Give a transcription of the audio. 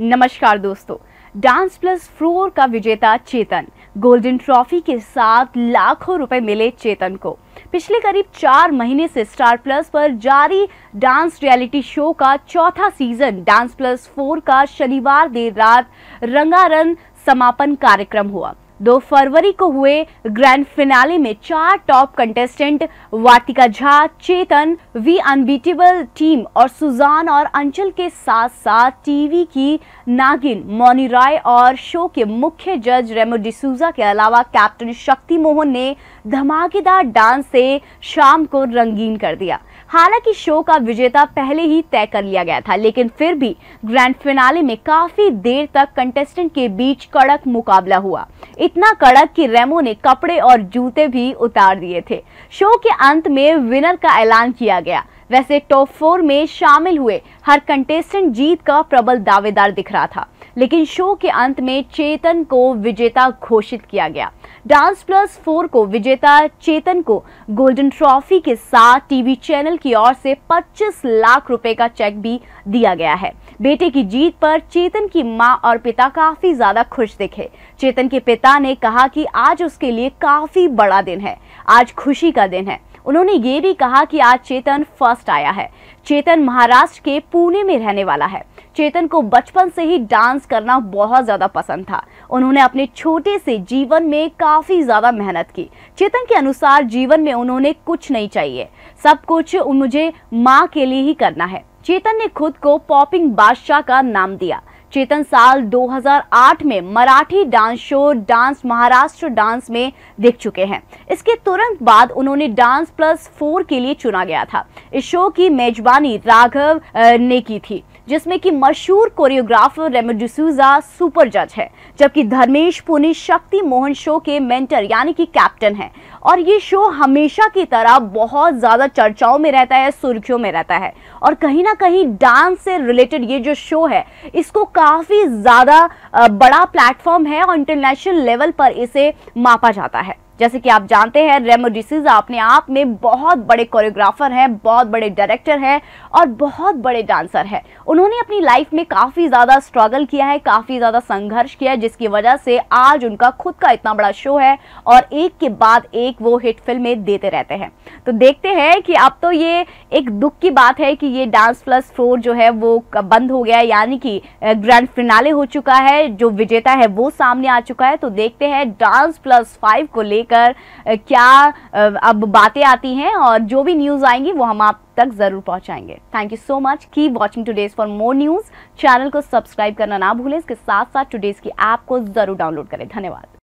नमस्कार दोस्तों, dance plus 4 का विजेता चेतन गोल्डन ट्रॉफी के साथ लाखों रुपए मिले चेतन को। पिछले करीब 4 महीने से स्टार प्लस पर जारी डांस रियलिटी शो का चौथा सीजन डांस प्लस 4 का शनिवार देर रात रंगारंग समापन कार्यक्रम हुआ। 2 फरवरी को हुए ग्रैंड फिनाले में 4 top contestant Vatika Jha, Chetan, we unbeatable team और सुजान और अंचल के साथ साथ टीवी की नागिन मौनी राय और शो के मुख्य जज रेमो डिसूजा के अलावा कैप्टन शक्ति मोहन ने धमाकेदार डांस से शाम को रंगीन कर दिया। हालांकि शो का विजेता पहले ही तय कर लिया गया था, लेकिन फिर भी ग्रैंड फिनाले में काफी देर तक कंटेस्टेंट के बीच कड़क मुकाबला हुआ। इतना कड़क कि रेमो ने कपड़े और जूते भी उतार दिए थे। शो के अंत में विनर का ऐलान किया गया। वैसे टॉप 4 में शामिल हुए हर कंटेस्टेंट जीत का प्रबल दावेदार दिख रहा था, लेकिन शो के अंत में चेतन को विजेता घोषित किया गया। डांस प्लस 4 को विजेता चेतन को गोल्डन ट्रॉफी के साथ टीवी चैनल की ओर से 25 लाख रुपए का चेक भी दिया गया है। बेटे की जीत पर चेतन की मां और पिता काफी ज्यादा खुश दिखे। चेतन के पिता ने कहा कि आज उसके लिए काफी बड़ा दिन है, आज खुशी का दिन है। उन्होंने ये भी कहा कि आज चेतन फर्स्ट आया है। चेतन महाराष्ट्र के पुणे में रहने वाला है। चेतन को बचपन से ही डांस करना बहुत ज्यादा पसंद था। उन्होंने अपने छोटे से जीवन में काफी ज्यादा मेहनत की। चेतन के अनुसार जीवन में उन्होंने कुछ नहीं चाहिए, सब कुछ मुझे माँ के लिए ही करना है। चेतन ने खुद को पॉपिंग बादशाह का नाम दिया। चेतन साल 2008 में Marathi dance show dance Maharashtra dance में दिख चुके हैं। इसके तुरंत बाद उन्होंने डांस प्लस 4 के लिए चुना गया था। इस शो की मेजबानी राघव ने की थी, जिसमें कि मशहूर कोरियोग्राफर रेमो डिसूजा सुपर जज है, जबकि धर्मेश पुनी शक्ति मोहन शो के मेंटर यानी कि कैप्टन है। और ये शो हमेशा की तरह बहुत ज्यादा चर्चाओं में रहता है, सुर्खियों में रहता है। और कहीं ना कहीं डांस से रिलेटेड ये जो शो है, इसको काफी ज्यादा बड़ा प्लेटफॉर्म है और इंटरनेशनल लेवल पर इसे मापा जाता है। जैसे कि आप जानते हैं, रेमो डिसूजा अपने आप में बहुत बड़े कोरियोग्राफर हैं, बहुत बड़े डायरेक्टर हैं और बहुत बड़े डांसर हैं। उन्होंने अपनी लाइफ में काफ़ी ज़्यादा स्ट्रगल किया है, काफ़ी ज़्यादा संघर्ष किया है, जिसकी वजह से आज उनका खुद का इतना बड़ा शो है और एक के बाद एक वो हिट फिल्में देते रहते हैं। तो देखते हैं कि अब तो ये एक दुख की बात है कि ये डांस प्लस 4 जो है वो बंद हो गया है, यानी कि ग्रैंड फिनाले हो चुका है, जो विजेता है वो सामने आ चुका है। तो देखते हैं डांस प्लस 5 को लेकर क्या अब बातें आती हैं और जो भी न्यूज आएंगी वो हम आप तक जरूर पहुंचाएंगे। Thank you so much. Keep watching today's for more news. Channel को सब्सक्राइब करना ना भूलें। इसके साथ साथ टुडेज की ऐप को जरूर डाउनलोड करें। धन्यवाद।